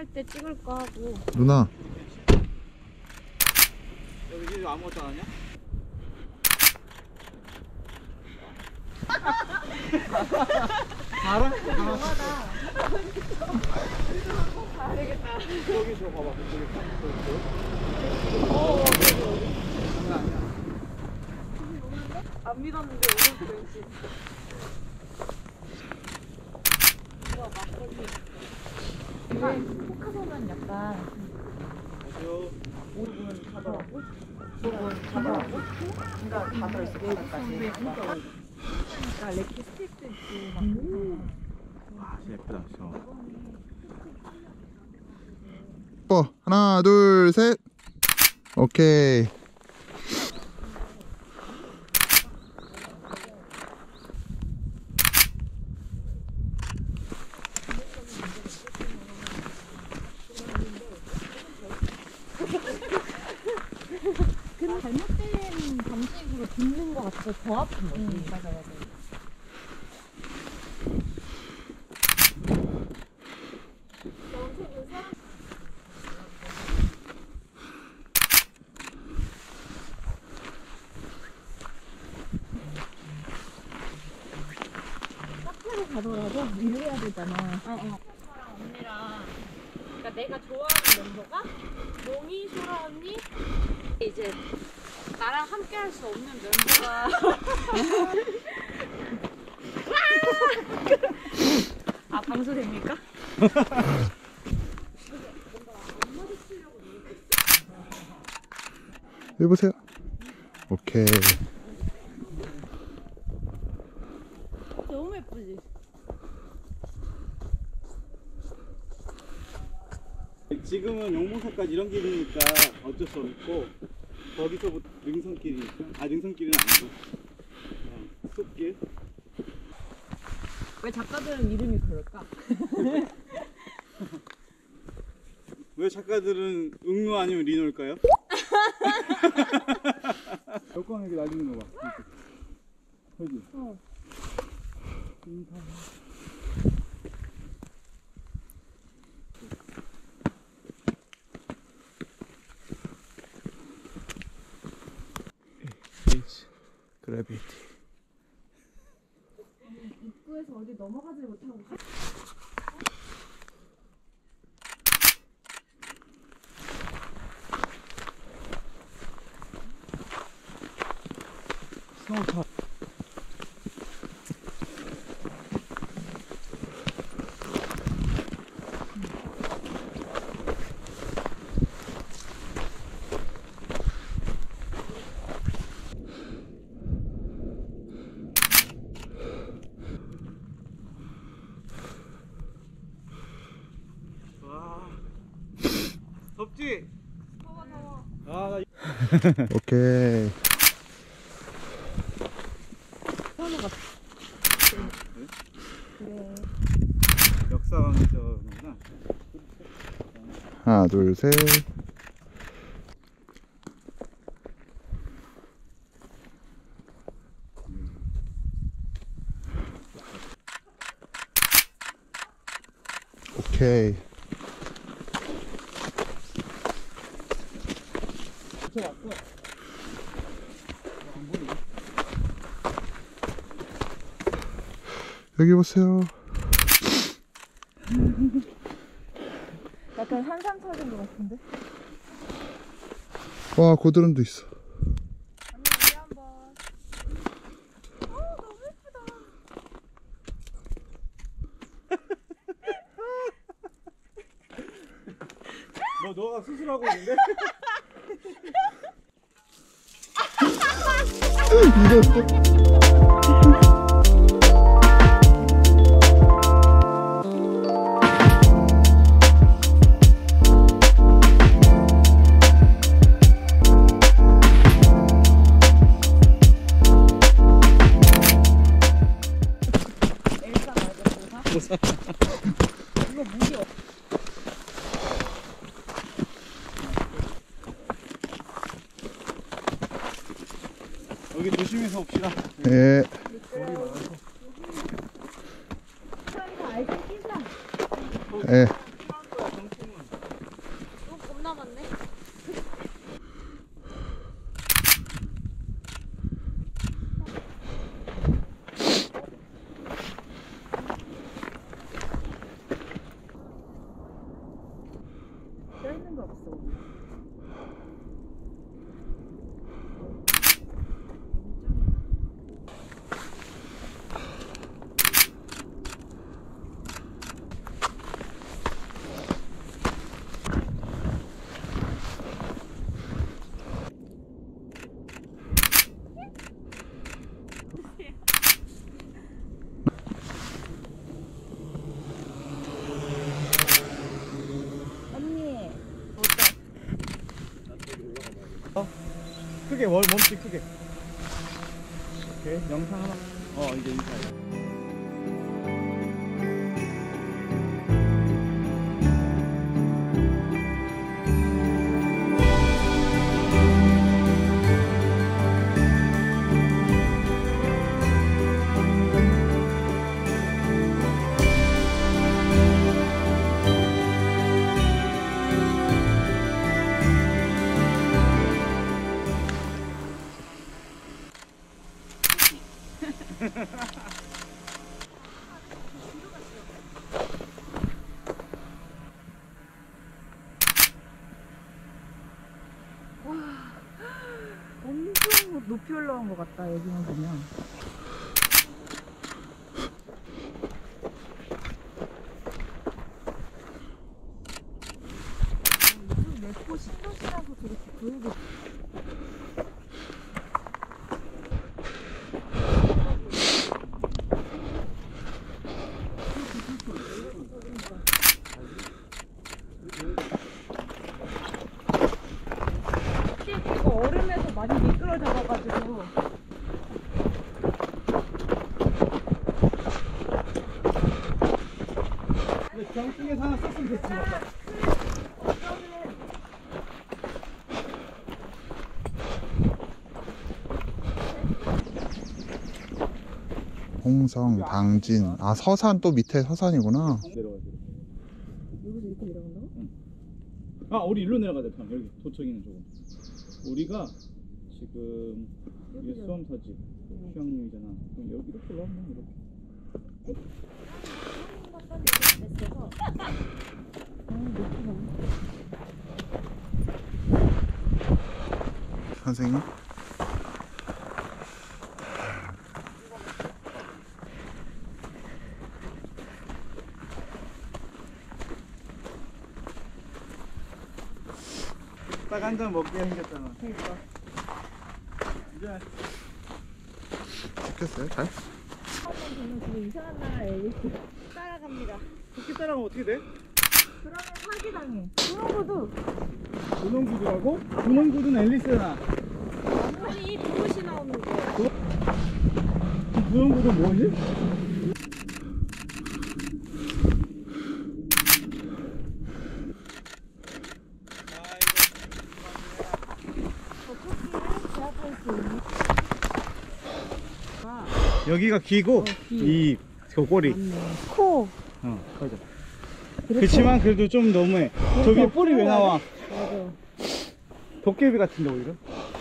촬영할 때 찍을까 하고. 누나 여기 지금 아무것도 안 하냐? 알아? 영화다. 가야 되겠다. 여기 저 봐봐. 안 믿었는데 오늘 왠지. 우와 막걸리. 포카소는 약간 안녕하세요. 5분 가더라고. 5분 가더라고. 그러니까 다 들어있어. 바닥까지. 그러니까 레키 스틱도 있고 막. 와, 진짜 예쁘다. 저. 하나 둘 셋 오케이. 근데 잘못된 방식으로 붓는 것 같아서 더 아픈 거지. 맞아. 카페를 가더라도 밀려야 되잖아. 저랑 언니랑 그러니까 내가 좋아하는 멤버가 몽이, 소라 언니 이제 나랑 함께 할 수 없는 멤버가 아 방송 됩니까? 해보세요. 오케이. 너무 예쁘지? 지금은 용모사까지 이런 길이니까 어쩔 수 없고 거기서부터 능선길이니까 능선길은 아니고 숲길. 왜 작가들은 이름이 그럴까? 왜 작가들은 응노 아니면 리노일까요? 여권 이렇게 날리는 거 봐. 그지? 어. H 그래비티. 입구에서 어디 넘어가지 못하고 스노우탑. 와, 덥지? 더워. 아, 나 오케이. 그래. 역사관에서구나. 하나 둘 셋. 오케이. 여기 보세요. 약간 한산 터진 것 같은데? 와 고드름도 있어. 언니 여기 한번. 너무 예쁘다. 너가 수술하고 있는데? 엘사 말고 보사? 이거 무기 없. 여기 조심해서 옵시다. 예. 돌이 많아서. 저희가 알지 끼자. 예. 필요할 거야, 정품은. 크게 몸짓 크게. 오케이 영상 하나. 이제 인사해. 엄청 높이 올라온 것 같다, 여기만 보면. 무슨 내포 신도시라고 저렇게 보이고. 이거 얼음에서 많이 미끄러져가지고. 근데 병중에서 하나 썼으면 됐지. 홍성, 당진. 아, 서산 또 밑에 서산이구나. 내려가야 돼. 여기서 이렇게 내려간다고? 우리 일로 내려가자. 참 여기 도청 있는 쪽으로. 우리가 지금 이게 수험사지. 휴양림이잖아. 그럼 여기 이렇게 올라오면 이렇게. 선생님? 딱 한 잔 먹게 생겼잖아. 그러니까. 이제 찍혔어요? 잘? 저는 지금 이상한 나라 앨리스 따라갑니다. 그렇게 따라가면 어떻게 돼? 그러면 사기당해. 그러고도 분홍구두라고? 분홍구두는 앨리스잖아. 완전히 그것이 나오는 거야. 분홍구두 뭐지? 여기가 귀고 이 꼬리. 코. 맞아. 그렇지만 그래도 좀 너무해. 저기 뿔이 왜 나와? 맞아. 도깨비 같은데 오히려.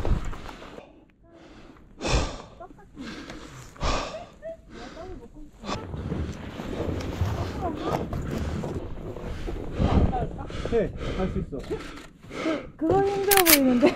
네, 갈 수 있어. 그거 힘들어 보이는데.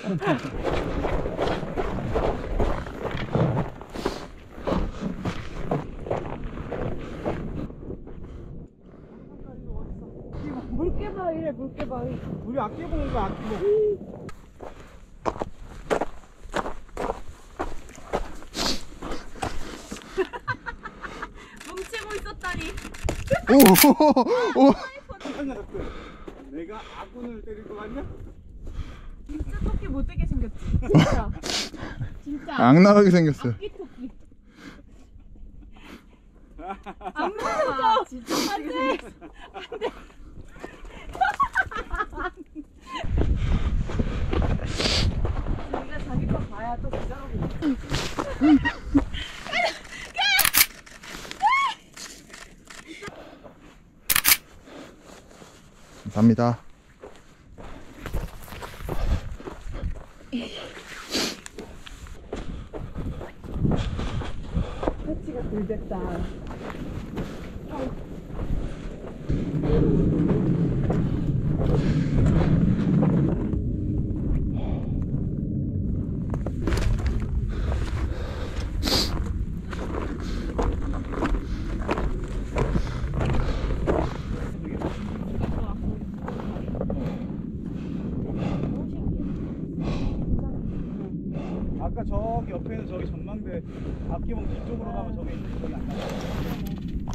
물개바위래, 물개바위. 우리 아껴보는 거야, 아껴보. 뭉치고 있었다니. 오! 내가 아군을 때릴 거 같냐? 진짜 토끼 못되게 생겼지. 진짜. 진짜. 악랄하게 생겼어요. 토끼. 안 무서워. 진짜 못되게 생겼어. 안 돼. 자기가 자기 거 봐야 또 기다려고. 감사합니다. 패치가 굴됐다. 아까 저기 옆에 있는 저기 전망대 앞기봉 뒤쪽으로 가면 저기 있는 저기 안 나와.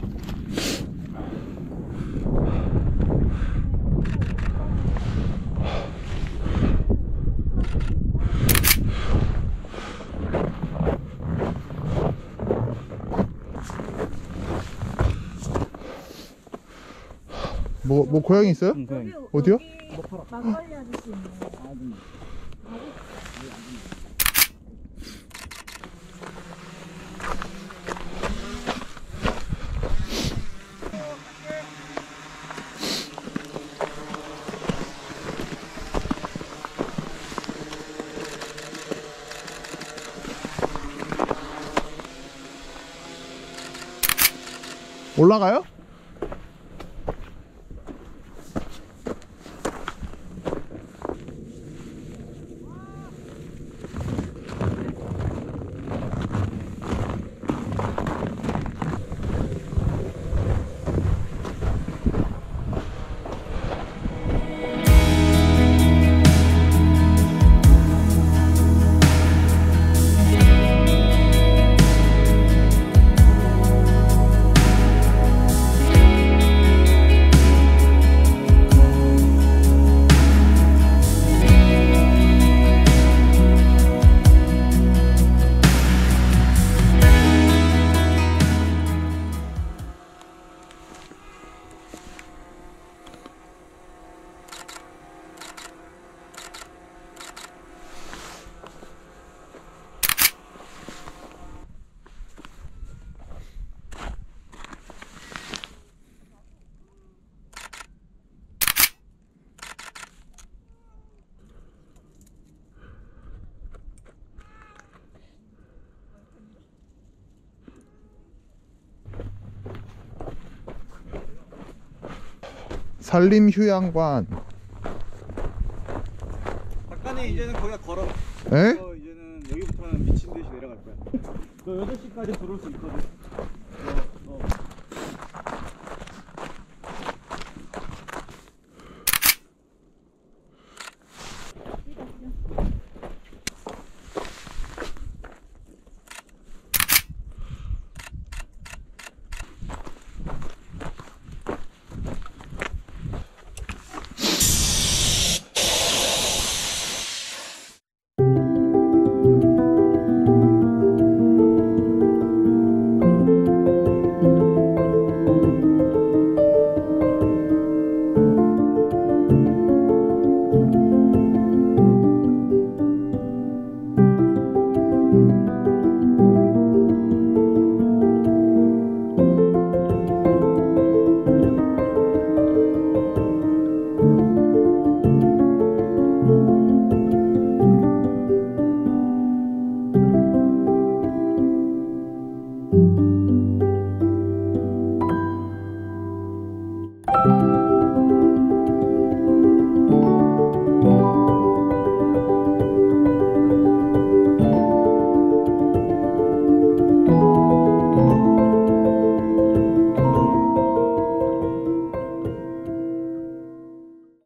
뭐 고양이 있어요? 응, 고양이. 어디요? 막걸리 아저씨 있네. 올라가요? 산림휴양관. 작가님 이제는 거기가 걸어. 에? 이제는 여기부터는 미친 듯이 내려갈 거야. 너 8시까지 들어올 수 있거든.